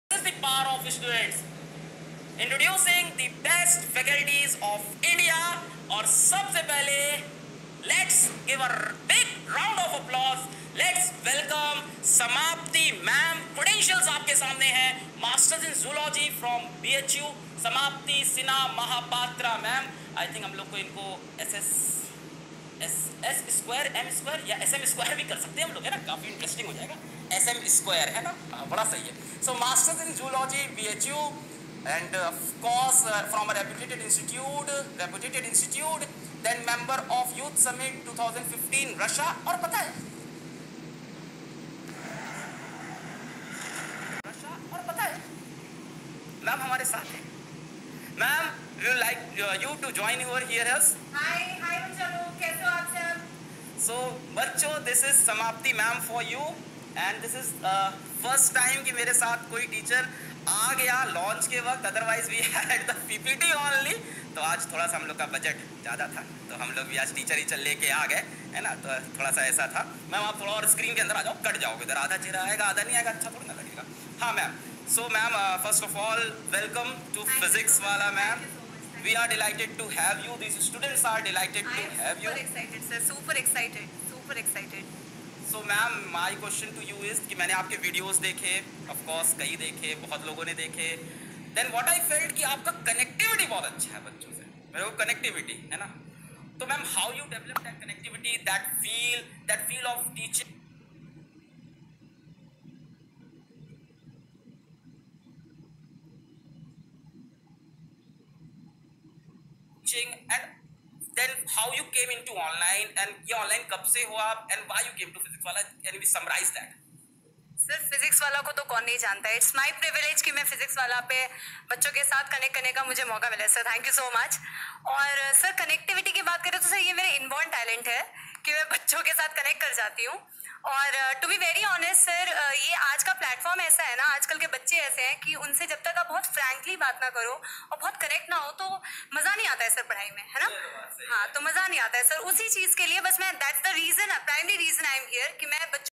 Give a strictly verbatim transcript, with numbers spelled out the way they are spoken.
This is the power of students. Introducing the best faculties of India. और सबसे पहले let's give a big round of applause. Let's welcome Samapti ma'am. Credentials आपके सामने हैं. Masters in Zoology from B H U. Samapti Sinha Mahapatra ma'am. I think हम लोग को इनको S S S S square M square या एस एम स्क्वायर भी कर सकते हैं हम लोग, है ना. काफ़ी इंटरेस्टिंग हो जाएगा. एस एम स्क्वायर है ना, बड़ा सही है. So masters in zoology B H U and uh, of course uh, from a reputed institute reputed institute then member of youth summit twenty fifteen Russia. और पता है रशिया और पता है मैम हमारे साथ है. Ma'am we like you to join your here us. Hi hi बच्चों, कैसे हो आप सब? सो बच्चों, this is Samapti ma'am for you and this is first time कि मेरे साथ कोई टीचर आ गया लॉन्च के वक्त. Otherwise we had the PPT only. तो आज थोड़ा सा हम लोग का बजट ज़्यादा था तो हम लोग भी आज टीचर टीचर लेके आ गए, है ना. तो थोड़ा सा ऐसा था. मैम आप थोड़ा और स्क्रीन के अंदर आ जाओ, कट जाओगे इधर. आधा चेहरा आएगा आधा नहीं आएगा, अच्छा थोड़ा ना लगेगा. हाँ ma'am. So ma'am first of all welcome to physics Wallah ma'am. We are delighted to have you. These students are delighted to have you. Super excited sir, super excited, super excited. So ma'am, my question to you is कि मैंने आपके videos देखे, of course कई देखे, बहुत लोगों ने देखे. Then what I felt कि आपका कनेक्टिविटी बहुत अच्छा है बच्चों से. मेरे को कनेक्टिविटी है ना. तो ma'am how you develop that connectivity, that feel, that feel of teaching. And then how you came into online and ये online कब से हुआ and why you came to physics वाला, can you summarize that? Sir physics Wallah को तो कौन नहीं जानता है. इट्स माय प्रिविलेज कि मैं फिजिक्स वाला पे बच्चों के साथ कनेक्ट करने का मुझे मौका मिला. Sir thank you so much. और सर कनेक्टिविटी की बात करें तो सर ये मेरे इनबॉर्न टैलेंट है कि मैं बच्चों के साथ कनेक्ट कर जाती हूँ. और to be very honest sir, ये आज का प्लेटफॉर्म ऐसा है ना, आजकल के बच्चे ऐसे हैं कि उनसे जब तक आप बहुत फ्रैंकली बात ना करो और बहुत कनेक्ट ना हो तो मज़ा नहीं आता है सर पढ़ाई में, है ना. हाँ, तो मज़ा नहीं आता है सर. उसी चीज़ के लिए बस मैं, that's the reason, primary reason I am here कि मैं बच्चों